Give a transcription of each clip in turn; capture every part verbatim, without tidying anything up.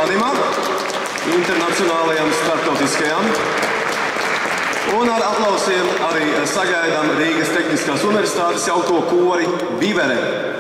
Vadimam, internacionālajam, starptautiskajam. Un ar aplausiem arī sagaidām Rīgas Tehniskās universitātes jauko kori Vivere.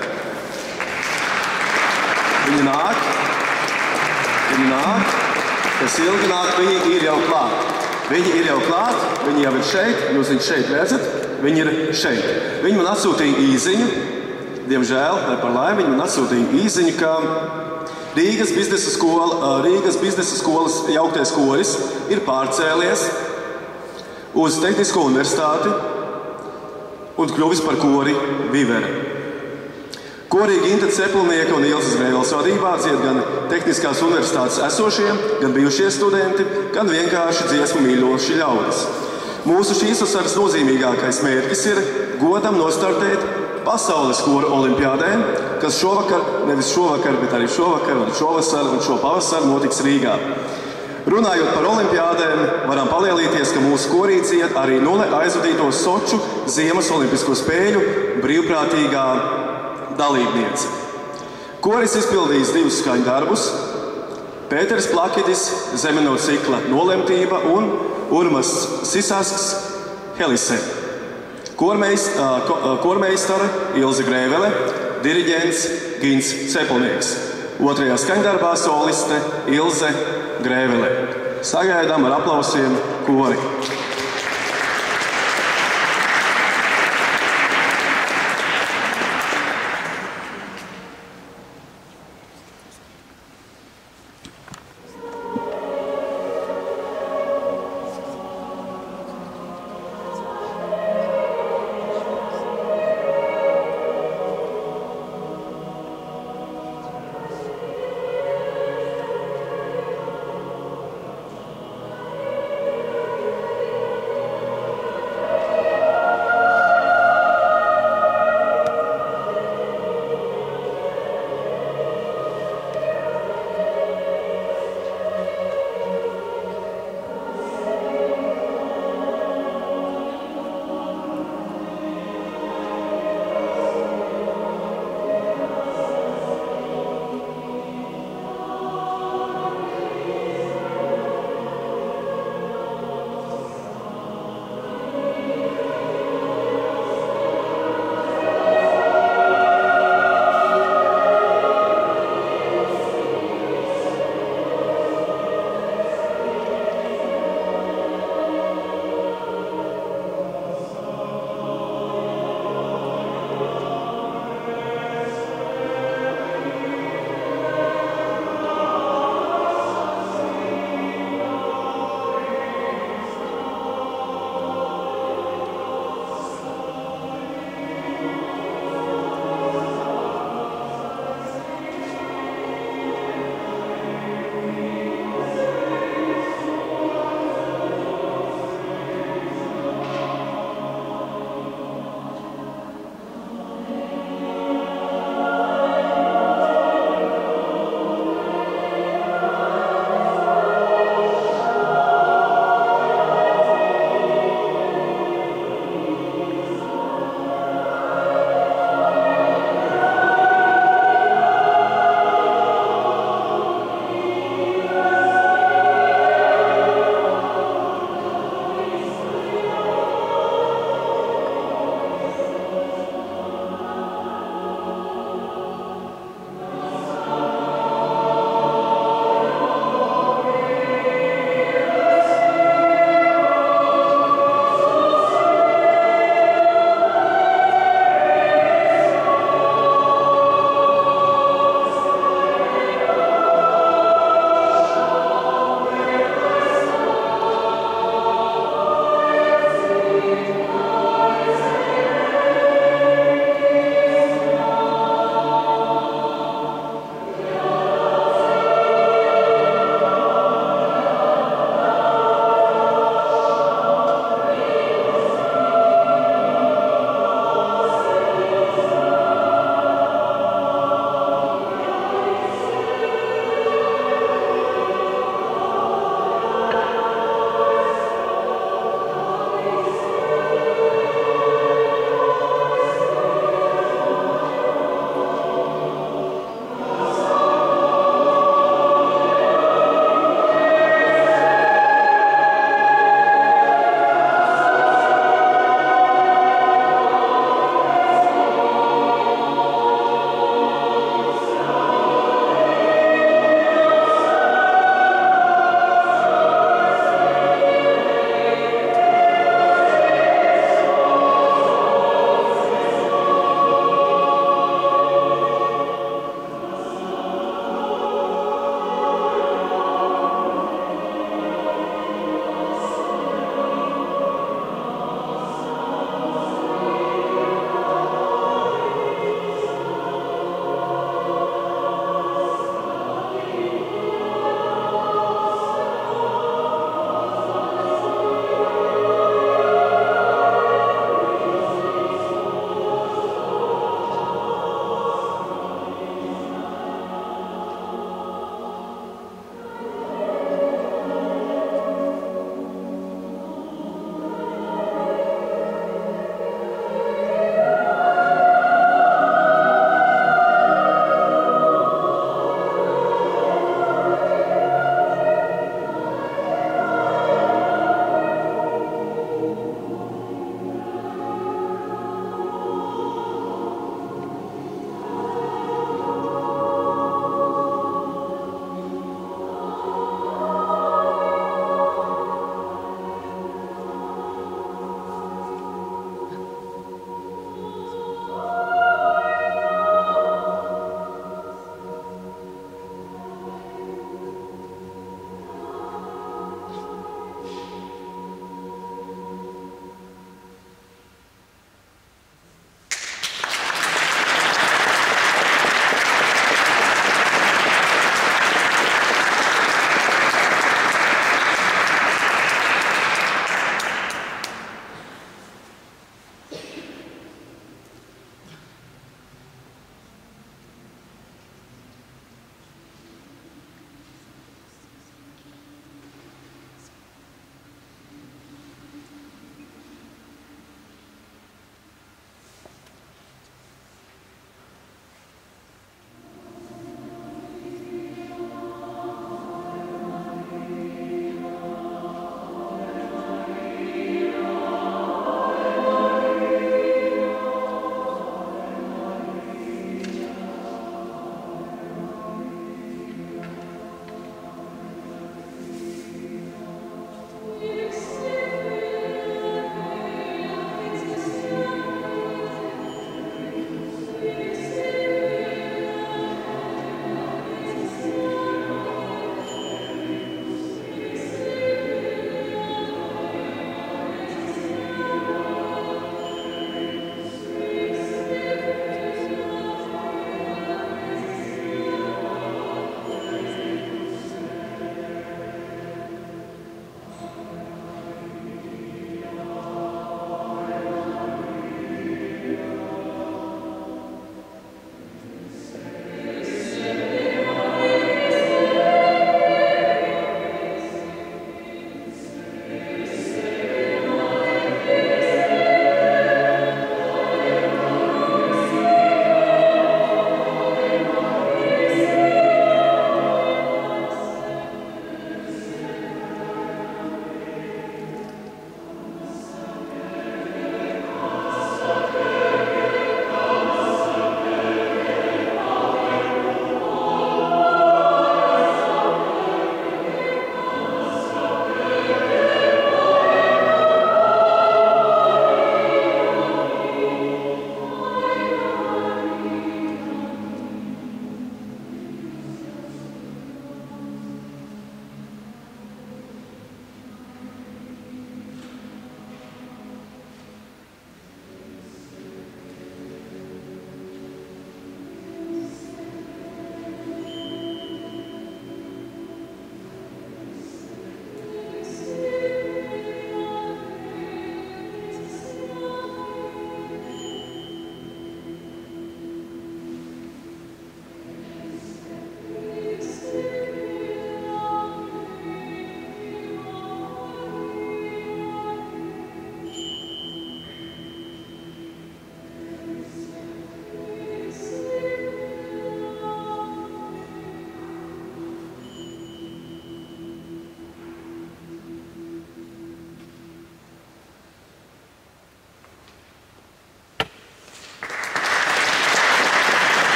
Viņi nāk, viņi nāk, kas ilgi nāk, viņi ir jau klāt. Viņi ir jau klāt, viņi jau ir šeit, jūs viņus šeit redzat, viņi ir šeit. Viņi man atsūtīja īziņu, diemžēl, ne par laimi, viņi man atsūtīja īziņu, ka Rīgas biznesa skola, Rīgas biznesa skolas jauktais koris ir pārcēlies uz Tehnisko universitāti un kļuvis par kori Vivere. Korī Ginta Cepelnieka un Ilzes Greiveles vadībā dzied gan Tehniskās universitātes esošie, gan bijušie studenti, gan vienkārši dziesmu mīļoši ļaudis. Mūsu šīs vasaras nozīmīgākais mērķis ir godam nostartēt pasaules koru olimpiādē, kas šovakar, nevis šovakar, bet arī šovakar un šovasar un šo pavasaru notiks Rīgā. Runājot par olimpiādēm, varam palielīties, ka mūsu korī dzied arī nulle aizvadīto Soču Ziemas olimpisko spēļu brīvprātīgā dalībniece. Koris izpildījis divus skaņdarbus – Pēters Plakidis, Zemeno cikla Nolemtība un Urmas Sisasks Helise. Kormeist, kormeistara Ilze Greivele, diriģents Gins Cepelnieks. Otrajā skaņdarbā soliste Ilze Greivele. Sagaidām ar aplausiem kori.